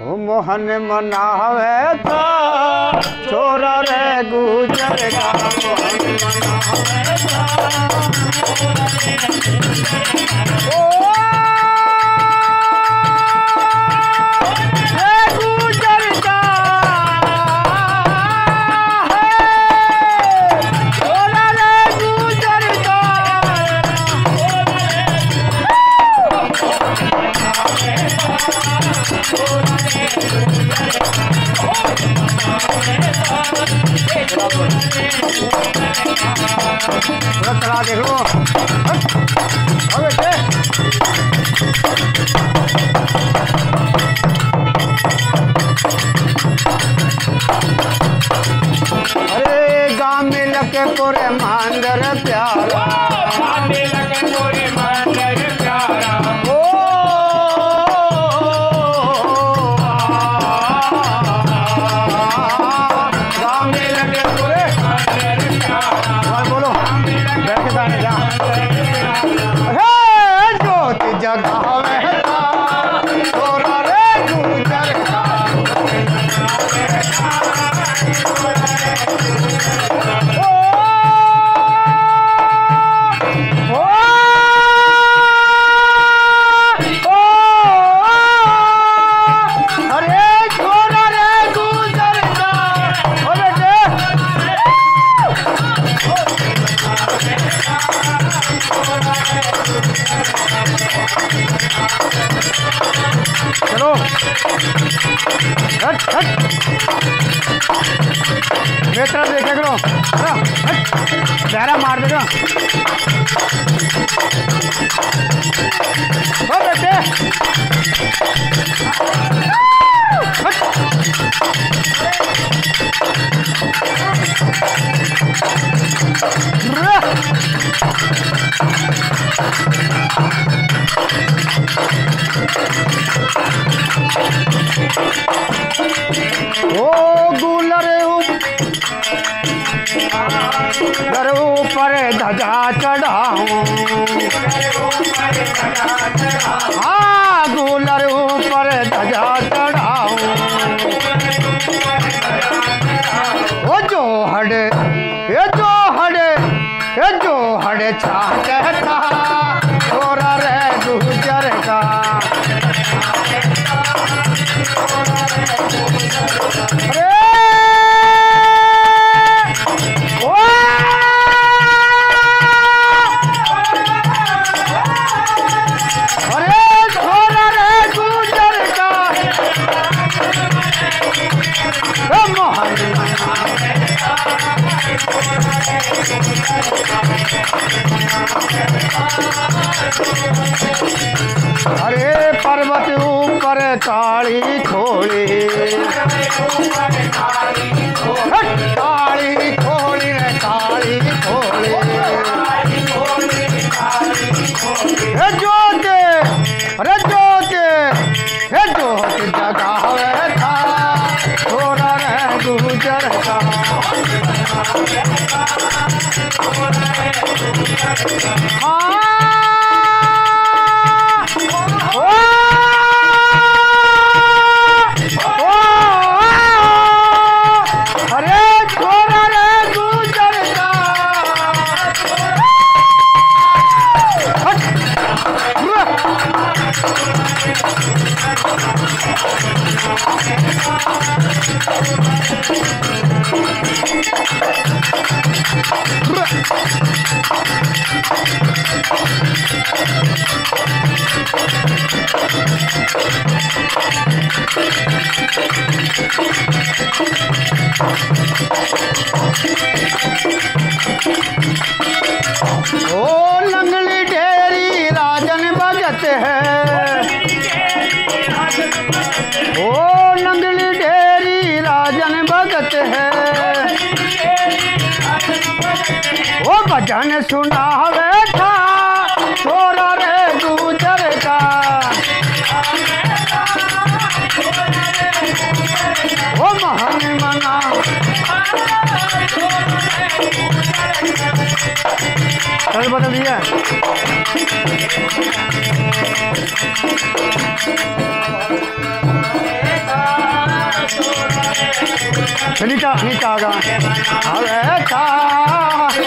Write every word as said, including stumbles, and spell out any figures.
ओ मोहन मनावे था छोरा रे गुजर का मोहन मनावे था ओ चला देख लो अरे गाँव में लगे पूरे मांदर प्यारा गाँव में लगे पूरे मांदर प्यारा ओ गाँव में लगे पूरे मांदर प्यारा बोलो बैठ के गाने जा ज्योति जगावे छोरा रे गुजर का चलो हट हट बेटा देखा करो प्यारा मार देगा ओ बेटे ओ गुलर ऊपर ऊपर ध्वजा चढ़ाऊं हाँ गुलर ऊपर ध्वजा चढ़ाऊं ओ जो हड़े ये जो हड़े ये जो हड़े छा कहता छोरा रे गुजर का अरे ओ अरे छोरा रे गुजर का मोहन अरे पर्वत ऊपर काली खोली काली खोली रे काली खोली हे जोते अरे जोते हे जोते जगावे था छोरा रे गुजर का हाँ ओ लंगली ढेरी राजन भगत है ओ लंगली ढेरी राजन भगत है ओ भजन सुनावे था छोरा रे गुजर का ओ महान मना चल बदल दिया Hey, नीचा नीचा गा अरे था